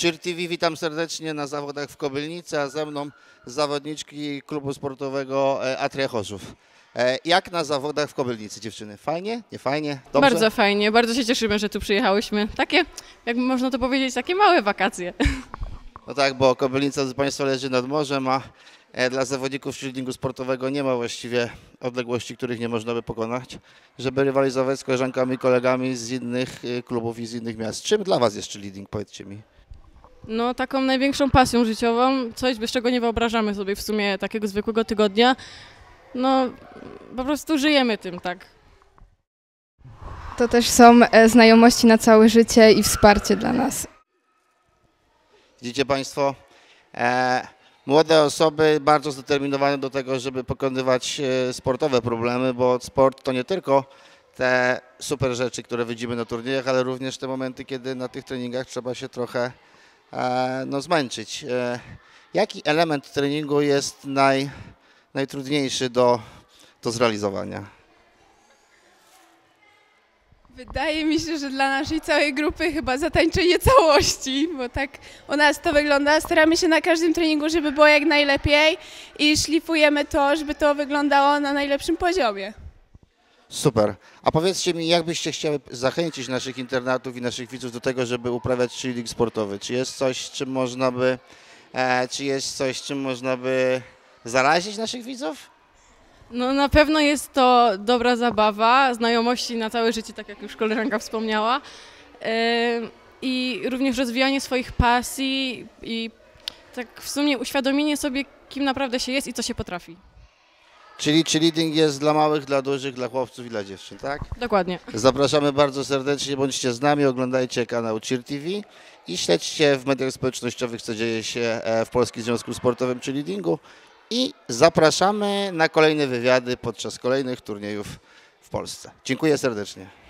Cheer TV, witam serdecznie na zawodach w Kobylnicy, a ze mną zawodniczki klubu sportowego Atria Chorzów. Jak na zawodach w Kobylnicy, dziewczyny? Fajnie? Nie fajnie? Dobrze? Bardzo fajnie, bardzo się cieszymy, że tu przyjechałyśmy. Takie, jak można to powiedzieć, takie małe wakacje. No tak, bo Kobylnica, drodzy Państwo, leży nad morzem, a dla zawodników cheerleadingu sportowego nie ma właściwie odległości, których nie można by pokonać, żeby rywalizować z koleżankami, kolegami z innych klubów i z innych miast. Czym dla Was jest cheerleading, powiedzcie mi? No taką największą pasją życiową, coś bez czego nie wyobrażamy sobie w sumie takiego zwykłego tygodnia. No po prostu żyjemy tym, tak. To też są znajomości na całe życie i wsparcie dla nas. Widzicie Państwo, młode osoby bardzo zdeterminowane do tego, żeby pokonywać sportowe problemy, bo sport to nie tylko te super rzeczy, które widzimy na turniejach, ale również te momenty, kiedy na tych treningach trzeba się trochę zmęczyć. Jaki element treningu jest najtrudniejszy do zrealizowania? Wydaje mi się, że dla naszej całej grupy chyba zatańczenie całości, bo tak u nas to wygląda. Staramy się na każdym treningu, żeby było jak najlepiej i szlifujemy to, żeby to wyglądało na najlepszym poziomie. Super. A powiedzcie mi, jak byście chciały zachęcić naszych internatów i naszych widzów do tego, żeby uprawiać cheerleading sportowy? Czy jest coś, czym można by zarazić naszych widzów? No na pewno jest to dobra zabawa, znajomości na całe życie, tak jak już koleżanka wspomniała. I również rozwijanie swoich pasji i tak w sumie uświadomienie sobie, kim naprawdę się jest i co się potrafi. Czyli cheerleading jest dla małych, dla dużych, dla chłopców i dla dziewczyn, tak? Dokładnie. Zapraszamy bardzo serdecznie, bądźcie z nami, oglądajcie kanał Cheer TV i śledźcie w mediach społecznościowych, co dzieje się w Polskim Związku Sportowym Cheerleadingu i zapraszamy na kolejne wywiady podczas kolejnych turniejów w Polsce. Dziękuję serdecznie.